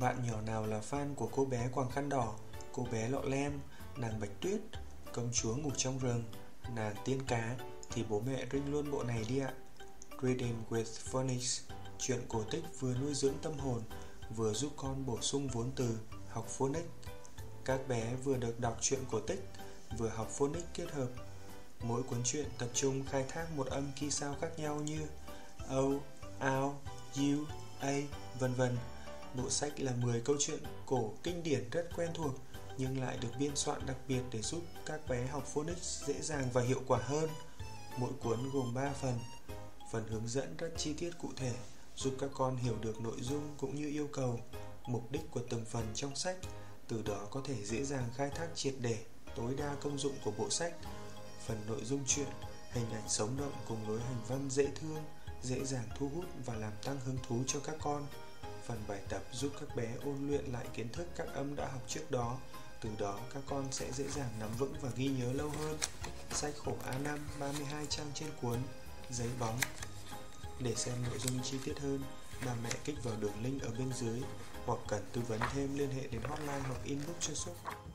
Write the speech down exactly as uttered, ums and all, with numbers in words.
Bạn nhỏ nào là fan của cô bé quàng khăn đỏ, cô bé lọ lem, nàng Bạch Tuyết, công chúa ngủ trong rừng, nàng tiên cá thì bố mẹ rinh luôn bộ này đi ạ. Reading with Phonics, truyện cổ tích vừa nuôi dưỡng tâm hồn, vừa giúp con bổ sung vốn từ, học phonics. Các bé vừa được đọc truyện cổ tích, vừa học phonics kết hợp. Mỗi cuốn truyện tập trung khai thác một âm kỳ sao khác nhau như O, Ao, U, A, vân vân. Bộ sách là mười câu chuyện cổ kinh điển rất quen thuộc, nhưng lại được biên soạn đặc biệt để giúp các bé học phonics dễ dàng và hiệu quả hơn. Mỗi cuốn gồm ba phần. Phần hướng dẫn rất chi tiết cụ thể, giúp các con hiểu được nội dung cũng như yêu cầu, mục đích của từng phần trong sách, từ đó có thể dễ dàng khai thác triệt để, tối đa công dụng của bộ sách. Phần nội dung truyện, hình ảnh sống động cùng lối hành văn dễ thương, dễ dàng thu hút và làm tăng hứng thú cho các con. Phần bài tập giúp các bé ôn luyện lại kiến thức các âm đã học trước đó, từ đó các con sẽ dễ dàng nắm vững và ghi nhớ lâu hơn. Sách khổ A năm, ba mươi hai trang trên cuốn, giấy bóng. Để xem nội dung chi tiết hơn, bà mẹ kích vào đường link ở bên dưới, hoặc cần tư vấn thêm liên hệ đến hotline hoặc inbox cho Xúc.